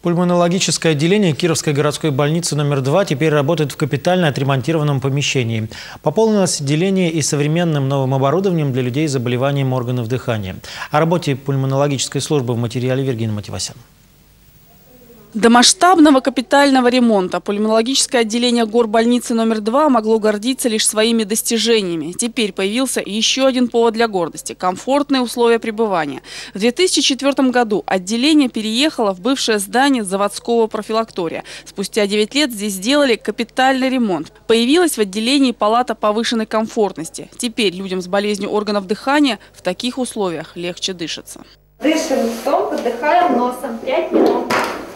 Пульмонологическое отделение Кировской городской больницы номер 2 теперь работает в капитально отремонтированном помещении. Пополнилось отделение и современным новым оборудованием для людей с заболеванием органов дыхания. О работе пульмонологической службы в материале Вергина Мативасян. До масштабного капитального ремонта пульмонологическое отделение горбольницы номер 2 могло гордиться лишь своими достижениями. Теперь появился еще один повод для гордости – комфортные условия пребывания. В 2004 году отделение переехало в бывшее здание заводского профилактория. Спустя 9 лет здесь сделали капитальный ремонт. Появилась в отделении палата повышенной комфортности. Теперь людям с болезнью органов дыхания в таких условиях легче дышится. Дышим носом, выдыхаем носом 5 минут.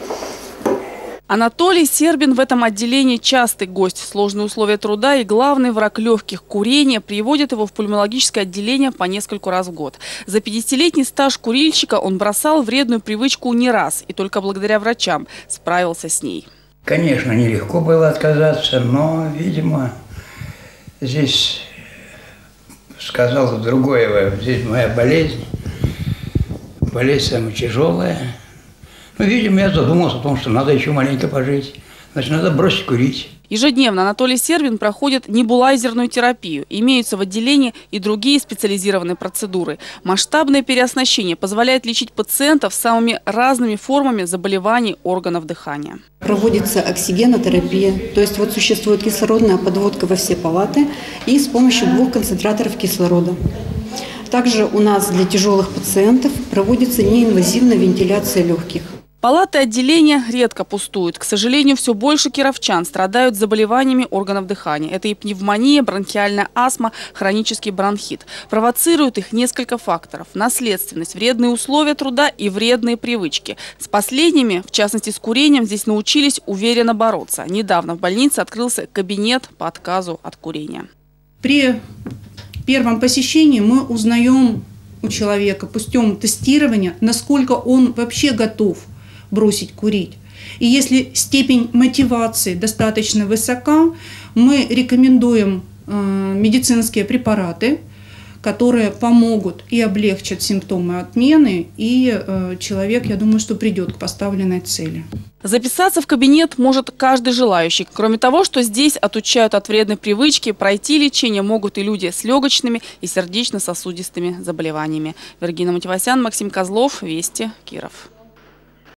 Анатолий Сербин в этом отделении частый гость. Сложные условия труда и главный враг легких – курение приводит его в пульмонологическое отделение по нескольку раз в год. За 50-летний стаж курильщика он бросал вредную привычку не раз и только благодаря врачам справился с ней. Конечно, нелегко было отказаться, но, видимо, здесь сказал другое. Здесь моя болезнь самая тяжелая. Ну, видимо, я задумался о том, что надо еще маленько пожить. Значит, надо бросить курить. Ежедневно Анатолий Сербин проходит небулайзерную терапию. Имеются в отделении и другие специализированные процедуры. Масштабное переоснащение позволяет лечить пациентов с самыми разными формами заболеваний органов дыхания. Проводится оксигенотерапия, то есть вот существует кислородная подводка во все палаты и с помощью 2 концентраторов кислорода. Также у нас для тяжелых пациентов проводится неинвазивная вентиляция легких. Палаты отделения редко пустуют. К сожалению, все больше кировчан страдают заболеваниями органов дыхания. Это и пневмония, бронхиальная астма, хронический бронхит. Провоцируют их несколько факторов: наследственность, вредные условия труда и вредные привычки. С последними, в частности с курением, здесь научились уверенно бороться. Недавно в больнице открылся кабинет по отказу от курения. При первом посещении мы узнаем у человека путем тестирования, насколько он вообще готов бросить курить. И если степень мотивации достаточно высока, мы рекомендуем медицинские препараты, которые помогут и облегчат симптомы отмены, и человек, я думаю, что придет к поставленной цели. Записаться в кабинет может каждый желающий. Кроме того, что здесь отучают от вредной привычки, пройти лечение могут и люди с легочными и сердечно-сосудистыми заболеваниями. Вергина Мативасян, Максим Козлов, Вести, Киров.